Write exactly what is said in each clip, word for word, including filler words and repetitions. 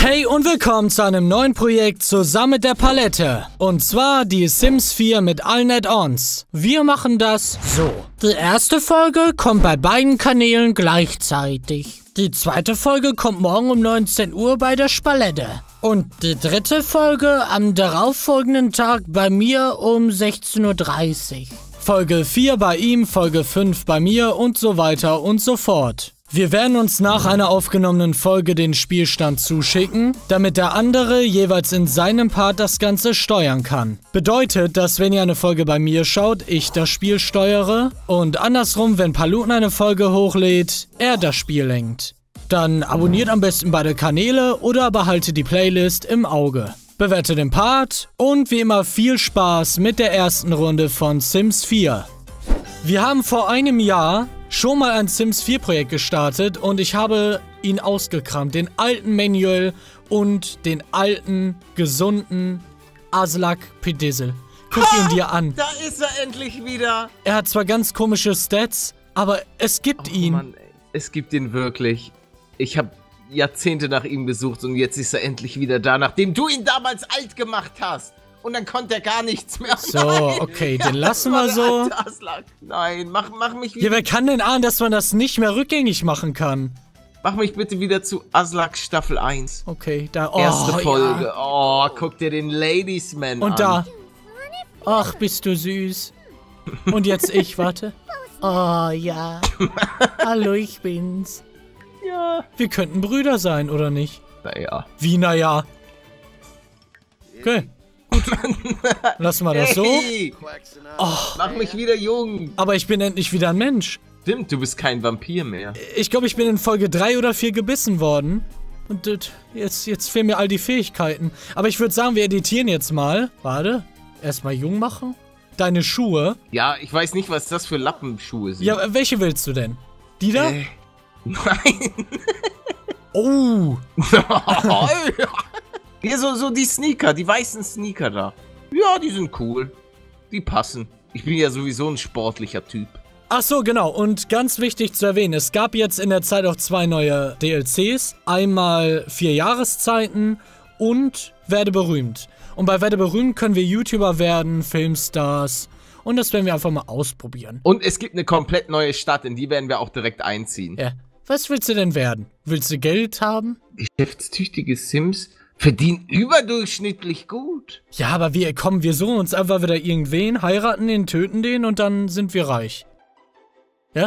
Hey und willkommen zu einem neuen Projekt zusammen mit der Palette. Und zwar die Sims vier mit allen Add-ons. Wir machen das so. Die erste Folge kommt bei beiden Kanälen gleichzeitig. Die zweite Folge kommt morgen um neunzehn Uhr bei der Palette. Und die dritte Folge am darauffolgenden Tag bei mir um sechzehn Uhr dreißig. Folge vier bei ihm, Folge fünf bei mir und so weiter und so fort. Wir werden uns nach einer aufgenommenen Folge den Spielstand zuschicken, damit der andere jeweils in seinem Part das Ganze steuern kann. Bedeutet, dass wenn ihr eine Folge bei mir schaut, ich das Spiel steuere und andersrum, wenn Paluten eine Folge hochlädt, er das Spiel lenkt. Dann abonniert am besten beide Kanäle oder behaltet die Playlist im Auge. Bewertet den Part und wie immer viel Spaß mit der ersten Runde von Sims vier. Wir haben vor einem Jahr schon mal ein Sims vier Projekt gestartet und ich habe ihn ausgekramt. Den alten Manual und den alten, gesunden Aslak Pedissel. Guck ha, ihn dir an. Da ist er endlich wieder. Er hat zwar ganz komische Stats, aber es gibt oh, ihn. Mann, ey. Es gibt ihn wirklich. Ich habe Jahrzehnte nach ihm gesucht und jetzt ist er endlich wieder da, nachdem du ihn damals alt gemacht hast. Und dann konnte er gar nichts mehr. So, Nein. okay, den ja, lassen wir so. Nein, mach, mach mich wieder... Ja, wer kann denn ahnen, dass man das nicht mehr rückgängig machen kann? Mach mich bitte wieder zu Aslak Staffel eins. Okay, da... Oh, Erste Folge. Ja. Oh, guck dir den Ladiesman an. Und da. Ach, bist du süß. Und jetzt ich, warte. Oh, ja. Hallo, ich bin's. Ja. Wir könnten Brüder sein, oder nicht? Naja. Wie, naja? Okay. Gut. Lassen wir das so. Hey. Oh. Mach mich wieder jung. Aber ich bin endlich wieder ein Mensch. Stimmt, du bist kein Vampir mehr. Ich glaube, ich bin in Folge drei oder vier gebissen worden. Und jetzt, jetzt fehlen mir all die Fähigkeiten. Aber ich würde sagen, wir editieren jetzt mal. Warte. Erstmal jung machen. Deine Schuhe. Ja, ich weiß nicht, was das für Lappenschuhe sind. Ja, welche willst du denn? Die da? Äh, nein. Oh. Hier so, so die Sneaker, die weißen Sneaker da. Ja, die sind cool. Die passen. Ich bin ja sowieso ein sportlicher Typ. Ach so, genau. Und ganz wichtig zu erwähnen, es gab jetzt in der Zeit auch zwei neue D L Cs. Einmal vier Jahreszeiten und Werde berühmt. Und bei Werde berühmt können wir YouTuber werden, Filmstars. Und das werden wir einfach mal ausprobieren. Und es gibt eine komplett neue Stadt, in die werden wir auch direkt einziehen. Ja. Was willst du denn werden? Willst du Geld haben? Geschäftstüchtige Sims verdienen überdurchschnittlich gut. Ja, aber wir, komm, wir suchen uns einfach wieder irgendwen, heiraten den, töten den und dann sind wir reich. Ja?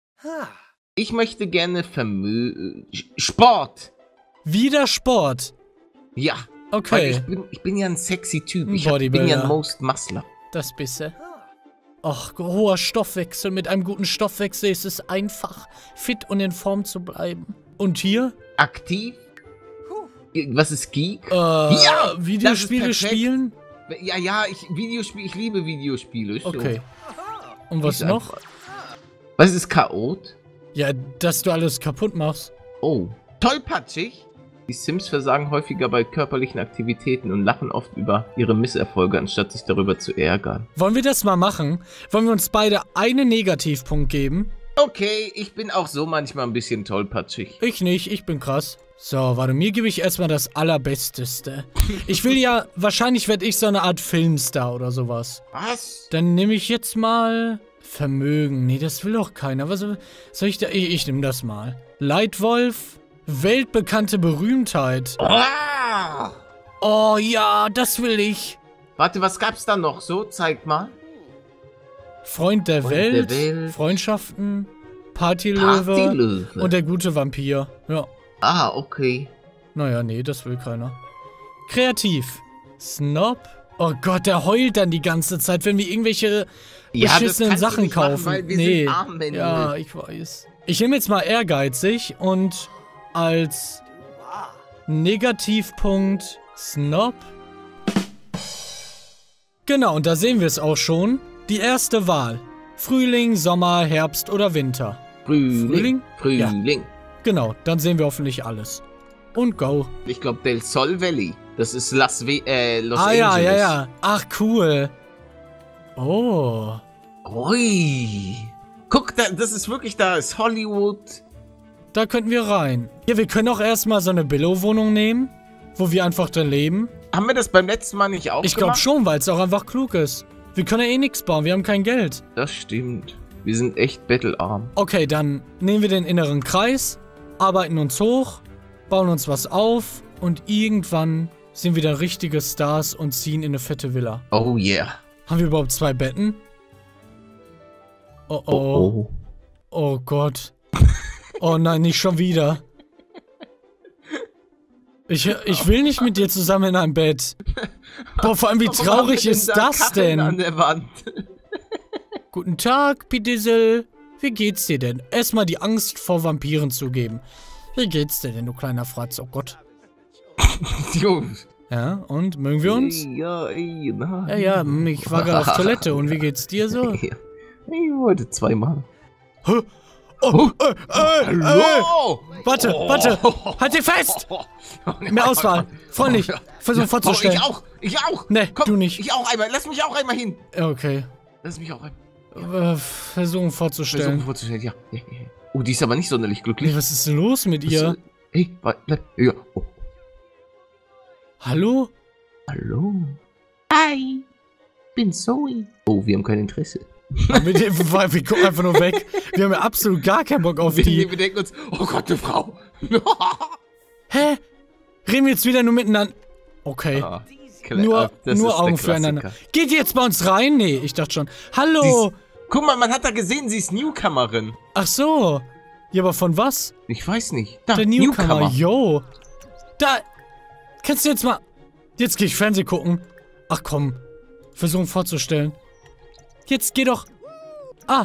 Ich möchte gerne Vermö... Sport. Wieder Sport? Ja. Okay. Weil ich bin, ich bin ja ein sexy Typ. Ich hab, bin ja ein Most Muscler. Das bist du. Ach, hoher Stoffwechsel. Mit einem guten Stoffwechsel ist es einfach, fit und in Form zu bleiben. Und hier? Aktiv? Was ist Geek? Äh, ja! Videospiele spielen? Ja, ja, ich, Videospiel, ich liebe Videospiele. So. Okay. Und was ich noch? Einfach. Was ist Chaot? Ja, dass du alles kaputt machst. Oh. Tollpatschig? Die Sims versagen häufiger bei körperlichen Aktivitäten und lachen oft über ihre Misserfolge, anstatt sich darüber zu ärgern. Wollen wir das mal machen? Wollen wir uns beide einen Negativpunkt geben? Okay, ich bin auch so manchmal ein bisschen tollpatschig. Ich nicht, ich bin krass. So, warte, mir gebe ich erstmal das Allerbesteste. Ich will ja, wahrscheinlich werde ich so eine Art Filmstar oder sowas. Was? Dann nehme ich jetzt mal Vermögen. Nee, das will doch keiner. Was soll ich da? Ich, ich nehme das mal. Leitwolf, weltbekannte Berühmtheit. Oh! Oh ja, das will ich. Warte, was gab's da noch so? Zeig mal. Freund der, Freund Welt, der Welt, Partylöwe, Partylöwe Partylöwe und der gute Vampir. Ja. Ah, okay. Naja, nee, das will keiner. Kreativ. Snob. Oh Gott, der heult dann die ganze Zeit, wenn wir irgendwelche ja, beschissenen Sachen kaufen. Machen, weil wir nee. sind arm, wenn ja, ich weiß. Ich nehme jetzt mal ehrgeizig und als Negativpunkt Snob. Genau, und da sehen wir es auch schon. Die erste Wahl. Frühling, Sommer, Herbst oder Winter. Frühling. Frühling? Frühling. Ja. Genau, dann sehen wir hoffentlich alles. Und go. Ich glaube, Del Sol Valley. Das ist Las We äh, Los ah, Angeles. Ah ja, ja, ja. Ach, cool. Oh. Ui. Guck, da, das ist wirklich, da ist Hollywood. Da könnten wir rein. Ja, wir können auch erstmal so eine Billo-Wohnung nehmen. wo wir einfach drin leben? Haben wir das beim letzten Mal nicht auch Ich glaube gemacht? schon, weil es auch einfach klug ist. Wir können ja eh nichts bauen, wir haben kein Geld. Das stimmt. Wir sind echt bettelarm. Okay, dann nehmen wir den inneren Kreis, arbeiten uns hoch, bauen uns was auf und irgendwann sind wir dann richtige Stars und ziehen in eine fette Villa. Oh yeah. Haben wir überhaupt zwei Betten? Oh oh. Oh, oh. Oh Gott. Oh nein, nicht schon wieder. Ich, ich will nicht mit dir zusammen in einem Bett. Boah, vor allem wie Warum traurig haben wir ist denn da das Kacheln an denn? der Wand? Guten Tag, Pidissel. Wie geht's dir denn? Erstmal die Angst vor Vampiren zugeben. Wie geht's dir denn, du kleiner Fratz? Oh Gott. Jungs. Ja, und? Mögen wir uns? Ja, ey, nein. Ja, ja, hm, ich war gerade auf Toilette. Und wie geht's dir so? Ich wollte zweimal. Hä? Oh, äh, äh, äh. Hallo! Warte, Oh. warte. Halt dir fest! Mehr Auswahl. Freundlich. Versuch vorzustellen. Oh, ich auch. Ich auch. Nee, Komm, du nicht. Ich auch einmal. Lass mich auch einmal hin. Okay. Lass mich auch einmal. Äh, versuchen vorzustellen. Versuchen vorzustellen, ja. ja, ja. Oh, die ist aber nicht sonderlich glücklich. Nee, was ist denn los mit ihr? Was, hey, bleib. Ja. Oh. Hallo? Hallo. Hi. Bin Zoe. Oh, wir haben kein Interesse. Mit dem, wir gucken einfach nur weg. Wir haben ja absolut gar keinen Bock auf Wir, die. wir denken uns, oh Gott, eine Frau. Hä? Reden wir jetzt wieder nur miteinander? Okay. Ah, nur das nur ist Augen der füreinander. Klassiker. Geht die jetzt bei uns rein? Nee, ich dachte schon. Hallo! Sie ist, guck mal, man hat da gesehen, sie ist Newcomerin. Ach so. Ja, aber von was? Ich weiß nicht. Da, Der Newcomer. Yo. Da. Kannst du jetzt mal. Jetzt geh ich Fernsehen gucken. Ach komm. Versuchen vorzustellen. Jetzt geh doch. Ah.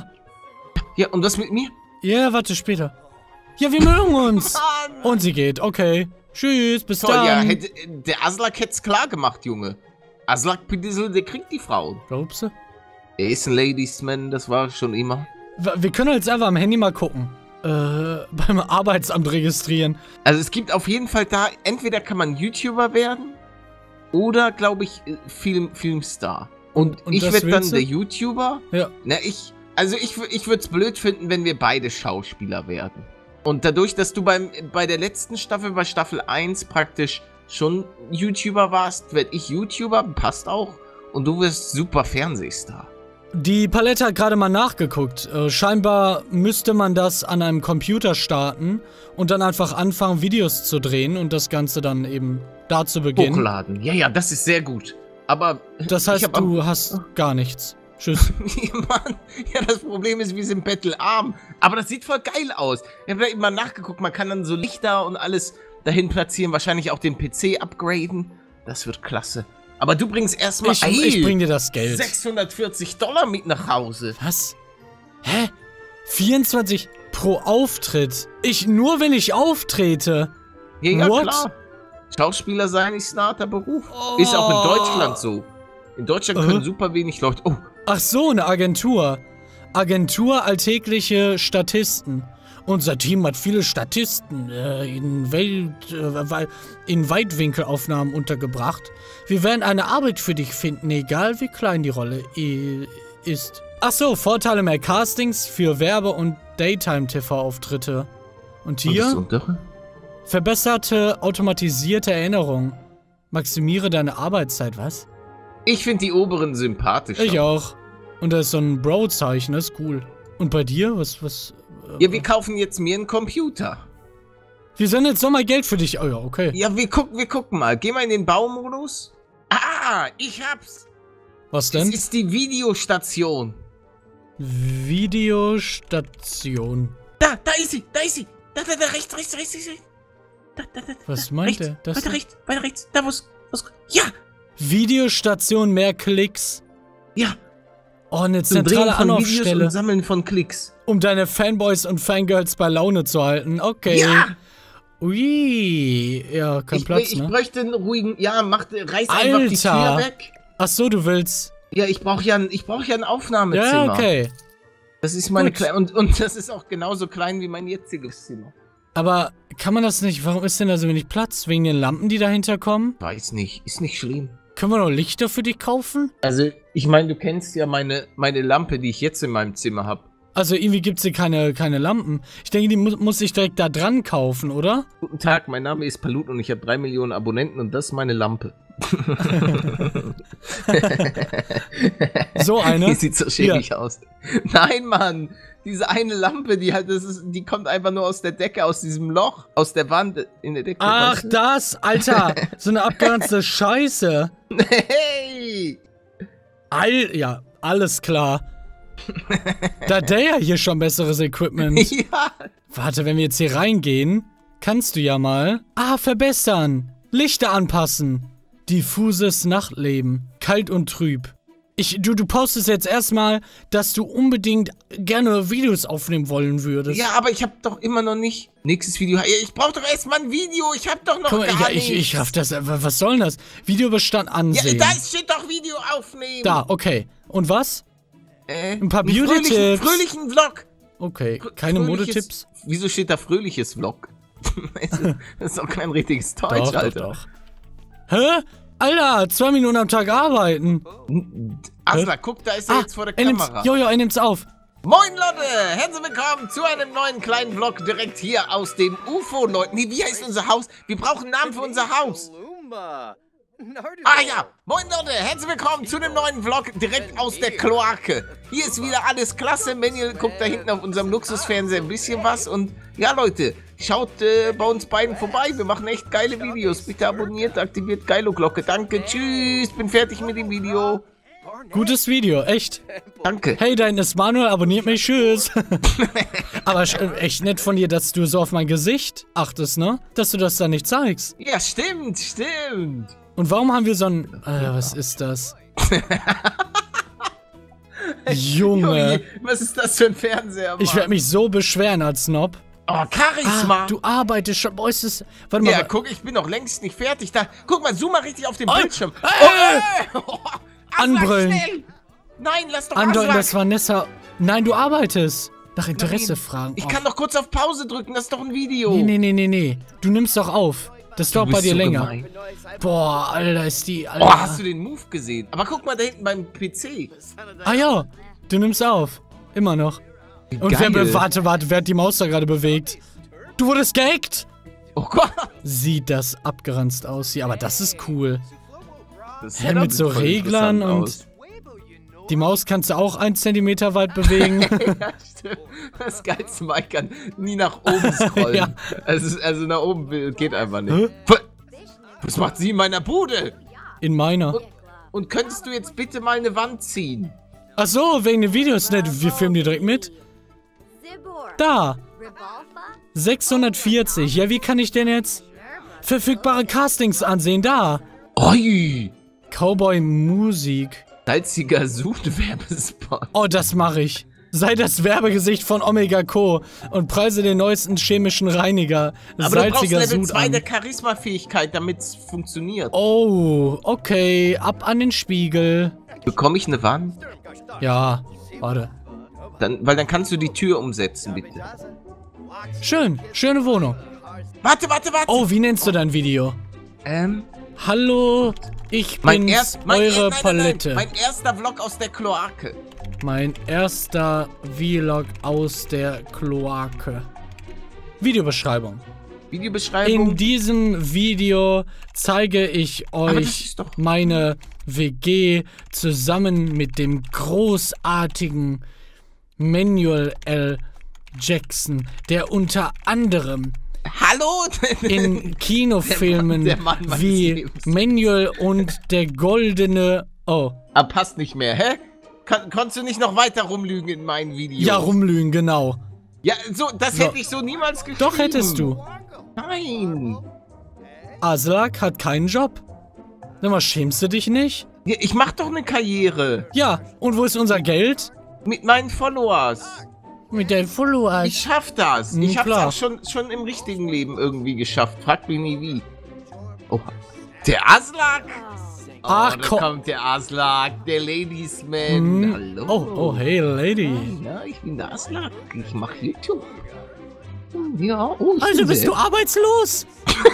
Ja, und was mit mir? Ja, warte, später. Ja, wir mögen uns. Mann. Und sie geht. Okay. Tschüss, bis Toll, ja, dann. hätte, der Aslak hätte es klar gemacht, Junge. Aslak Pidissel, der kriegt die Frauen. Glaubst du? Er ist ein Ladiesman, das war schon immer. Wir können jetzt einfach am Handy mal gucken. Äh, beim Arbeitsamt registrieren. Also es gibt auf jeden Fall da, entweder kann man YouTuber werden oder, glaube ich, äh, Film, Filmstar. Und, Und ich das werde dann willst du? der YouTuber. Ja. Na, ich, also ich, ich würde es blöd finden, wenn wir beide Schauspieler werden. Und dadurch, dass du beim, bei der letzten Staffel, bei Staffel eins praktisch schon YouTuber warst, werde ich YouTuber, passt auch. Und du wirst super Fernsehstar. Die Palette hat gerade mal nachgeguckt. Äh, scheinbar müsste man das an einem Computer starten und dann einfach anfangen, Videos zu drehen und das Ganze dann eben da zu beginnen. Hochladen. Ja, ja, das ist sehr gut. Aber Das ich heißt, hab du hast gar nichts. Tschüss. Mann, ja, das Problem ist, wir sind bettelarm. Aber das sieht voll geil aus. Ich habe da eben mal nachgeguckt, man kann dann so Lichter und alles dahin platzieren, wahrscheinlich auch den P C upgraden. Das wird klasse. Aber du bringst erstmal Ich, ich bring dir das Geld. sechshundertvierzig Dollar mit nach Hause. Was? Hä? vierundzwanzig pro Auftritt? Ich, nur wenn ich auftrete? Ja, ja, What? klar. Schauspieler sein ist ein harter Beruf. Oh. Ist auch in Deutschland so. In Deutschland können Uh-huh. super wenig Leute... Oh, Ach so, eine Agentur. Agentur alltägliche Statisten. Unser Team hat viele Statisten äh, in, Welt, äh, wei- in Weitwinkelaufnahmen untergebracht. Wir werden eine Arbeit für dich finden, egal wie klein die Rolle i- ist. Ach so, Vorteile mehr Castings für Werbe- und Daytime-T V-Auftritte. Und und das hier? untere? Verbesserte automatisierte Erinnerung. Maximiere deine Arbeitszeit, was? Ich finde die oberen sympathischer. Ich auch. Und da ist so ein Bro-Zeichen, das ist cool. Und bei dir? Was, was? äh, Ja, wir kaufen jetzt mir einen Computer. Wir senden jetzt nochmal Geld für dich. Oh ja, okay. Ja, wir gucken, wir gucken mal. Geh mal in den Baumodus. Ah, ich hab's. Was Das denn? ist die Videostation. Videostation. Da, da ist sie, da ist sie. Da, da, da, rechts, rechts, rechts, rechts. Da, da, da, Was da, meint rechts, er? Das weiter da? rechts, weiter rechts. Da, wo's, wo's, ja, Videostation, mehr Klicks. ja. Oh, eine Zum Drehen zentrale von Videos Anlaufstelle, und Sammeln von Klicks. um deine Fanboys und Fangirls bei Laune zu halten. Okay. Ja. Ui. Ja, kein Ich, Platz, ich ne? bräuchte einen ruhigen, ja, mach, reiß einfach die Tür Alter. weg. Ach so, du willst. Ja, ich brauche ja, ein- ich brauch ja ein Aufnahmezimmer. Ja, okay. Das ist meine Gut. kleine, und, und das ist auch genauso klein wie mein jetziges Zimmer. Aber kann man das nicht? Warum ist denn da so wenig Platz? Wegen den Lampen, die dahinter kommen? Weiß nicht, ist nicht schlimm. Können wir noch Lichter für dich kaufen? Also, ich meine, du kennst ja meine, meine Lampe, die ich jetzt in meinem Zimmer habe. Also irgendwie gibt es hier keine, keine Lampen. Ich denke, die mu muss ich direkt da dran kaufen, oder? Guten Tag, mein Name ist Palut und ich habe drei Millionen Abonnenten und das ist meine Lampe. So eine? Die sieht so schäbig aus. Nein, Mann. Diese eine Lampe, die halt, das ist, die kommt einfach nur aus der Decke, aus diesem Loch, aus der Wand in der Decke. Ach, weißt du? das, Alter. So eine abgeranzte Scheiße. Hey! All, ja, alles klar. Da hat der ja hier schon besseres Equipment. Ja. Warte, wenn wir jetzt hier reingehen, kannst du ja mal. Ah, verbessern. Lichter anpassen. Diffuses Nachtleben. Kalt und trüb. Ich, du, du postest jetzt erstmal, dass du unbedingt gerne Videos aufnehmen wollen würdest. Ja, aber ich habe doch immer noch nicht. Nächstes Video. Ich brauche doch erstmal ein Video. Ich habe doch noch Guck mal, gar ja, ich, nichts. ich raff das. Was soll denn das? Videobestand ansehen. Ja, da steht doch Video aufnehmen. Da, okay. Und was? Äh, Ein paar fröhlichen, Beauty-Tipps. fröhlichen Vlog. Okay, keine Fröhliches- Modetipps? Wieso steht da fröhliches Vlog? Das ist doch kein richtiges Deutsch, Doch, Alter. doch, doch. Hä? Alter, zwei Minuten am Tag arbeiten. Asla, guck, da ist er Ah, jetzt vor der er nimmt's, Kamera. Jojo, er nimmt's auf. Moin Leute, herzlich willkommen zu einem neuen kleinen Vlog direkt hier aus dem U F O-Leuten. Nee, wie heißt unser Haus? Wir brauchen einen Namen für unser Haus. Ah ja, moin Leute, herzlich willkommen zu einem neuen Vlog direkt aus der Kloake. Hier ist wieder alles klasse. Manuel guckt da hinten auf unserem Luxusfernseher ein bisschen was. Und ja Leute, schaut äh, bei uns beiden vorbei. Wir machen echt geile Videos. Bitte abonniert, aktiviert Geilo-Glocke. Danke, tschüss, bin fertig mit dem Video. Gutes Video, echt. Danke. Hey, dein ist Manuel, abonniert mich, tschüss. Aber sch- echt nett von dir, dass du so auf mein Gesicht achtest, ne? Dass du das da nicht zeigst. Ja, stimmt, stimmt. Und warum haben wir so ein... Äh, was ist das? Junge. Was ist das für ein Fernseher, Mann? Ich werde mich so beschweren als Snob. Oh, Charisma. Ah, du arbeitest schon. Boah, ist das... Warte mal. Ja, guck, ich bin noch längst nicht fertig. Da, guck mal, zoom mal richtig auf den Oh, Bildschirm. äh, Oh, oh, Aslak, Anbrüllen. schnell. Nein, lass doch Andeuten, Aslak. dass Vanessa... Nein, du arbeitest. Nach Interesse Nein, fragen. Ich Oh. kann doch kurz auf Pause drücken, das ist doch ein Video. Nee, nee, nee, nee, nee. Du nimmst doch auf. Das dauert bei dir so länger. gemein. Boah, Alter, ist die... Alter. Oh, hast du den Move gesehen? Aber guck mal da hinten beim P C. Ah ja, du nimmst auf. Immer noch. Und wer... Geil. Be warte, warte, wer hat die Maus da gerade bewegt? Du wurdest gehackt? Oh Gott. Sieht das abgeranzt aus hier, aber das ist cool. Das Hä, mit so voll Reglern interessant und- aus. Die Maus kannst du auch einen Zentimeter weit bewegen. Ja, stimmt. Das geilste Mal, ich kann nie nach oben scrollen. Ja. also, also nach oben will- geht einfach nicht. Hä? Was macht sie in meiner Bude? In meiner. Und könntest du jetzt bitte mal eine Wand ziehen? Ach so, wegen den Videos. Ne, wir filmen die direkt mit. Da. sechshundertvierzig. Ja, wie kann ich denn jetzt verfügbare Castings ansehen? Da. Oi! Cowboy-Musik. Salziger Sud-Werbespot. Oh, das mache ich. Sei das Werbegesicht von Omega Co. und preise den neuesten chemischen Reiniger. Aber du brauchst Salziger Level Sud zwei an. der Charisma-Fähigkeit, damit es funktioniert. Oh, okay. Ab an den Spiegel. Bekomme ich eine Wand? Ja, warte. Dann, weil dann kannst du die Tür umsetzen, bitte. Schön, schöne Wohnung. Warte, warte, warte! Oh, wie nennst du dein Video? Ähm, Hallo, ich mein bin's, erst, mein eure er- nein, nein, Palette. Nein, mein erster Vlog aus der Kloake. Mein erster Vlog aus der Kloake. Videobeschreibung. Videobeschreibung. In diesem Video zeige ich das euch ist doch- meine W G zusammen mit dem großartigen Manuel L. Jackson, der unter anderem Hallo? in Kinofilmen Der Mann- der Mann meines wie Lebens. Manuel und der goldene... Oh, Ah, passt nicht mehr, hä? Kon konntest du nicht noch weiter rumlügen in meinen Videos? ja, rumlügen, genau. Ja, so, das So. hätte ich so niemals geschrieben. Doch hättest du. Nein. Aslak hat keinen Job. Sag mal, schämst du dich nicht? Ja, ich mach doch eine Karriere. Ja, und wo ist unser Geld? Mit meinen Followers. Mit den Followers. Ich schaff das. Hm, Ich hab's klar. auch schon, schon im richtigen Leben irgendwie geschafft. Frag mich nie wie. Oh, der Aslak. Oh, Ach, da komm. kommt der Aslak, der Ladiesman. Hm. Hallo. Oh, oh, hey, Lady. Ja, ich bin der Aslak. Ich mach YouTube. Ja, oh, ich Also bin bist du der- arbeitslos?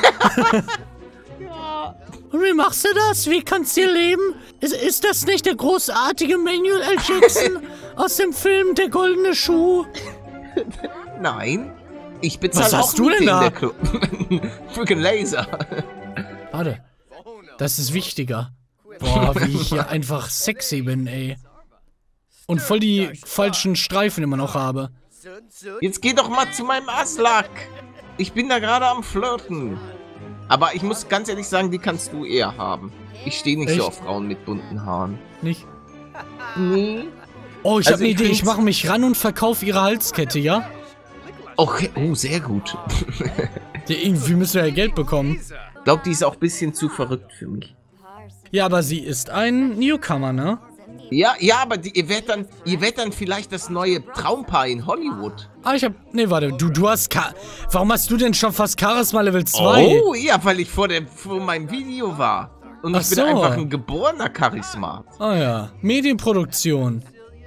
Ja. Und wie machst du das? Wie kannst du leben? Ist, ist das nicht der großartige Manuel L. Jackson? Aus dem Film Der goldene Schuh? Nein. Ich Was bezahle hast auch du Miete denn in da? der Club. Freaking Laser. Warte. Das ist wichtiger. Boah, wie ich hier einfach sexy bin, ey. Und voll die falschen Streifen immer noch habe. Jetzt geh doch mal zu meinem Aslak. Ich bin da gerade am Flirten. Aber ich muss ganz ehrlich sagen, die kannst du eher haben. Ich stehe nicht Echt? so auf Frauen mit bunten Haaren. Nicht? Nee. Oh, ich Also habe eine ich Idee. Ich find's- mache mich ran und verkaufe ihre Halskette, ja? Okay, oh, sehr gut. Ja, irgendwie müssen wir ja Geld bekommen. Ich glaube, die ist auch ein bisschen zu verrückt für mich. Ja, aber sie ist ein Newcomer, ne? Ja, ja, aber die, ihr werdet dann, ihr werdet dann vielleicht das neue Traumpaar in Hollywood. Ah, ich hab... Nee, warte. Du, du hast... Ka Warum hast du denn schon fast Charisma Level zwei? Oh, ja, weil ich vor, der, vor meinem Video war. Und Ach ich bin so. einfach ein geborener Charismat. Ah ja. Medienproduktion.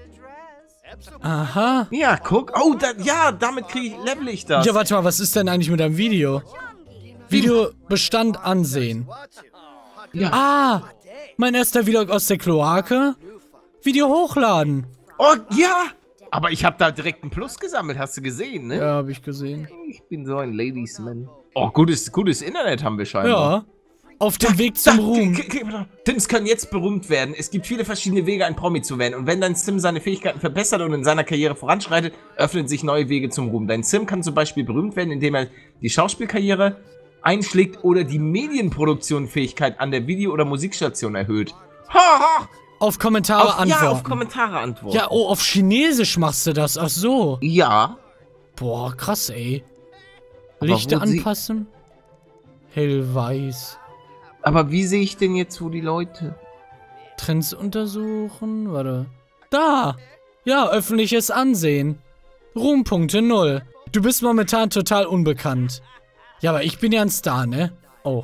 Aha. Ja, guck. Oh, da, ja, damit kriege ich, level ich das. Ja, warte mal, was ist denn eigentlich mit deinem Video? Videobestand ansehen. Ja. Ah, mein erster Vlog aus der Kloake. Video hochladen. Oh, ja. Aber ich habe da direkt einen Plus gesammelt, hast du gesehen, ne? Ja, habe ich gesehen. Ich bin so ein Ladiesman. Oh, gutes, gutes Internet haben wir scheinbar. Ja. Auf dem Weg zum Da, Ruhm. k- k- k- Sims können jetzt berühmt werden. Es gibt viele verschiedene Wege, ein Promi zu werden. Und wenn dein Sim seine Fähigkeiten verbessert und in seiner Karriere voranschreitet, öffnen sich neue Wege zum Ruhm. Dein Sim kann zum Beispiel berühmt werden, indem er die Schauspielkarriere einschlägt oder die Medienproduktionsfähigkeit an der Video- oder Musikstation erhöht. Ha, ha. Auf Kommentare Auf, antworten. ja, auf Kommentare antworten. Ja, oh, auf Chinesisch machst du das. Ach so. Ja. Boah, krass, ey. Aber Lichter wo sie- anpassen. Hellweiß. Aber wie sehe ich denn jetzt, wo die Leute... Trends untersuchen. Warte. Da. Ja, öffentliches Ansehen. Ruhmpunkte null. Du bist momentan total unbekannt. Ja, aber ich bin ja ein Star, ne? Oh.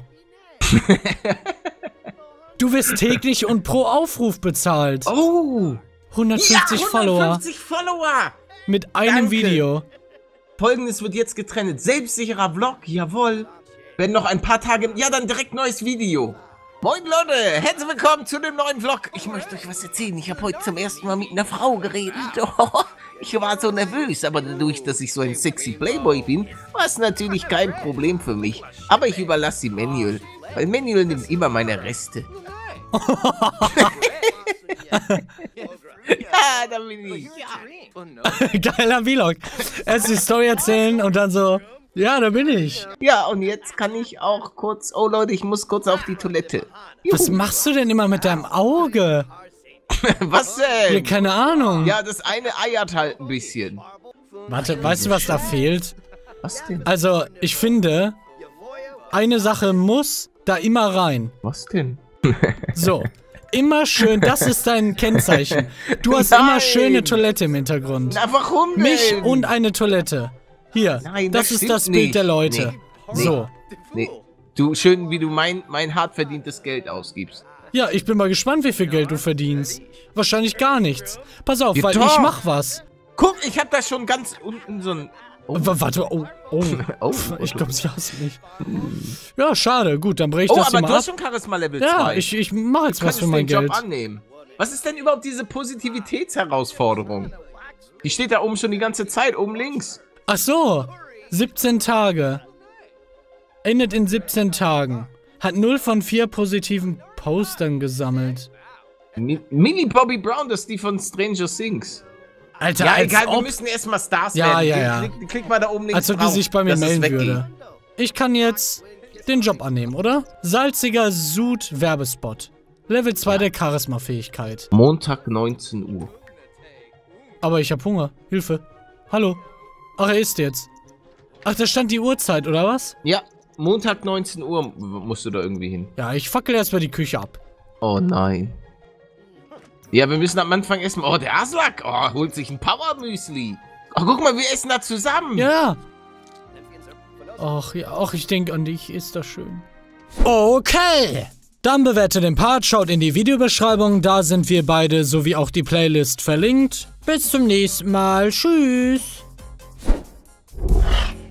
Du wirst täglich und pro Aufruf bezahlt. Oh. hundertfünfzig ja, Follower. hundertfünfzig Follower. Mit einem Danke. Video. Folgendes wird jetzt getrennt. Selbstsicherer Vlog, jawohl. Wenn noch ein paar Tage... Ja, dann direkt neues Video. Moin Leute, herzlich willkommen zu dem neuen Vlog. Ich möchte euch was erzählen. Ich habe heute zum ersten Mal mit einer Frau geredet. Oh, ich war so nervös, aber dadurch, dass ich so ein sexy Playboy bin, war es natürlich kein Problem für mich. Aber ich überlasse sie Manuel, weil Manuel nimmt immer meine Reste. Ja, da bin ich. Ja. Geiler Vlog. Erst die Story erzählen und dann so, ja, da bin ich. Ja, und jetzt kann ich auch kurz... Oh Leute, ich muss kurz auf die Toilette. Juhu. Was machst du denn immer mit deinem Auge? Was Ja, denn? keine Ahnung. Ja, das eine eiert halt ein bisschen. Warte, weißt du, was da fehlt? Was denn? Also, ich finde, eine Sache muss da immer rein. Was denn? So. Immer schön, das ist dein Kennzeichen. Du hast Nein. immer schöne Toilette im Hintergrund. Na, warum denn? Mich und eine Toilette. Hier, Nein, das, das ist stimmt das Bild nicht. der Leute. Nee. Nee. So. Nee. Du, schön, wie du mein, mein hart verdientes Geld ausgibst. Ja, ich bin mal gespannt, wie viel Geld du verdienst. Wahrscheinlich gar nichts. Pass auf, Ja, weil doch. ich mach was. Guck, ich hab da schon ganz unten so ein... Oh, W- Warte, oh, oh. oh, Ich glaube, sie hasst mich. Ja, schade. Gut, dann breche ich oh das aber hier du mal hast ab. schon Charisma Level zwei. Ja, ich, ich mache jetzt Du was könntest für mein den Geld. Job annehmen. Was ist denn überhaupt diese Positivitätsherausforderung? Die steht da oben schon die ganze Zeit, oben links. Ach so, siebzehn Tage. Endet in siebzehn Tagen. Hat null von vier positiven Postern gesammelt. Mi Mini Bobby Brown, das ist die von Stranger Things. Alter, Ja, als egal, wir ob, müssen erstmal Stars Ja, werden. ja, Klick- ja. Klick, klick mal da oben links als ob die drauf, sich bei mir dass es melden weggeht. würde. Ich kann jetzt den Job annehmen, oder? Salziger Sud Werbespot. Level zwei der Charisma-Fähigkeit. Montag neunzehn Uhr. Aber ich hab Hunger. Hilfe. Hallo. Ach, er ist jetzt. Ach, da stand die Uhrzeit, oder was? Ja, Montag neunzehn Uhr musst du da irgendwie hin. Ja, ich fackel erstmal die Küche ab. Oh nein. Ja, wir müssen am Anfang essen. Oh, der Aslak. Oh, holt sich ein Power-Müsli. Oh, guck mal, wir essen da zusammen. Ja. Ach, ja, ach, ich denke an dich. Ist das schön. Okay. Dann bewertet den Part, schaut in die Videobeschreibung. Da sind wir beide sowie auch die Playlist verlinkt. Bis zum nächsten Mal. Tschüss.